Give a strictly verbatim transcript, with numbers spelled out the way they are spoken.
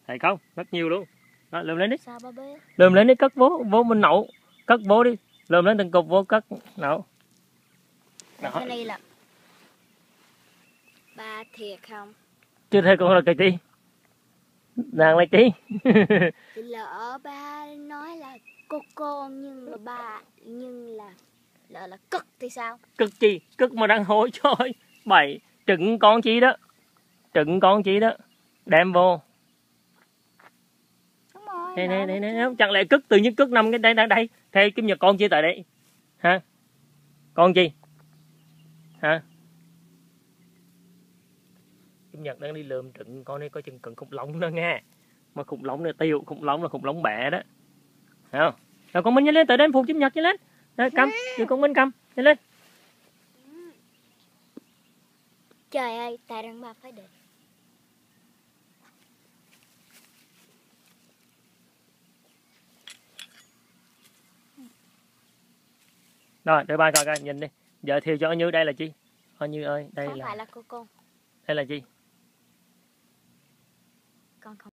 Thấy không? Rất nhiều luôn. Đó, lượm lên đi. Sao ba bé? Lượm lên đi, cất vô, vô mình nấu. Cất vô đi. Lượm lên từng cục vô cất nấu. Đó. Cái này là ba thiệt không? Chưa thấy con là cái gì? Nàng là chi? Thì lỡ ba nói là cô cô nhưng mà ba nhưng là lỡ là cất thì sao? Cất chi? Cất mà đang hối trời. Bảy trứng con chi đó. Trứng con chi đó. Đem vô. Đúng rồi. Này này này này, chẳng lẽ cất tự nhiên cất nằm cái đây đây đây. Thế Kim Nhật con chi tại đây? Hả? Con chi? Hả? Kim Nhật đang đi lượm trứng con này có chừng cần khủng long đó nghe. Mà khủng long này tiêu, khủng long là khủng long bẻ đó. Thấy không? Rồi con Minh nhanh lên, tới đây phụ Kim Nhật nhanh lên. Đây, cầm, đưa con Minh cầm, nhanh lên. Trời ơi, tại rằng ba phải để. Rồi, để ba coi coi, nhìn đi. Giờ thiêu cho Như đây là chi? Như ơi, đây không là... phải là cô cô. Đây là chi? Con không.